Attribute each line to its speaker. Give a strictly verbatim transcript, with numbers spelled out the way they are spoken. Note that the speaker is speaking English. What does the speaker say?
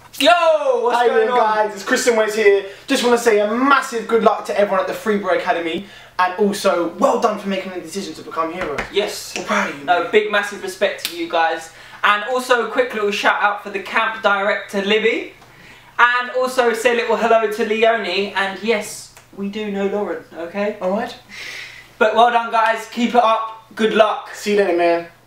Speaker 1: Yo, what's
Speaker 2: How
Speaker 1: going
Speaker 2: you
Speaker 1: on,
Speaker 2: guys? It's Christian Wes here. Just want to say a massive good luck to everyone at the Freebrough Academy, and also well done for making the decision to become heroes.
Speaker 1: Yes.
Speaker 2: We're proud of you.
Speaker 1: No, big massive respect to you guys. And also a quick little shout out for the camp director Libby. And also say a little hello to Leonie. And yes, we do know Lauren, okay?
Speaker 2: Alright.
Speaker 1: But well done guys, keep it up, good luck.
Speaker 2: See you later, man.